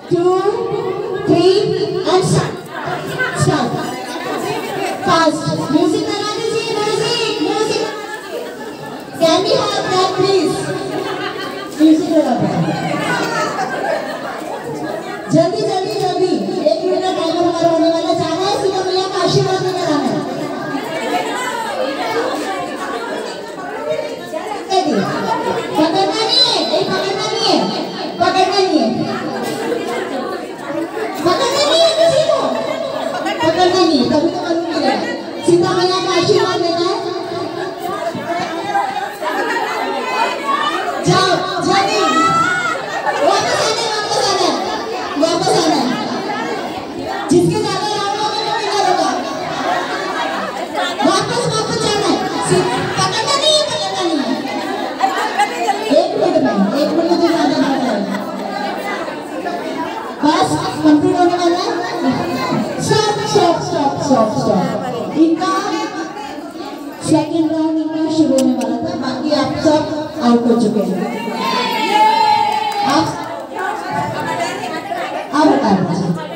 2, 3 and start. Start. Fast. Music लगा दीजिए. Music. Music. Can we have that please? Music लगा दीजिए. जल्दी जल्दी जल्दी. 1 मिनट का टाइमर हमारा होने वाला. जाना है सीधा मैया का आशीर्वाद लेकर आना है. पकड़ना नहीं है. पकड़ना नहीं है. पकड़ना नहीं है. पकड़ना नहीं है किसी को. पकड़ना नहीं है. तभी तो मालूम नहीं है. सीता मैया का आशीर्वाद लेना है. जाओ जल्दी. वापस आना है. वापस आना है. जिसके ज्यादा राउंड होगा वो विनर होगा. वापस जाना है. पकड़ना नहीं है. पकड़ना नहीं है. 1 मिनट में. 1 मिनट से ज्यादा बात है. बस कंप्लीट होने वाला है. स्टॉप. इनका सेकंड राउंड इनका शुरू होने वाला था. बाकी आप सब आउट हो चुके हैं. आप हटा दीजिए.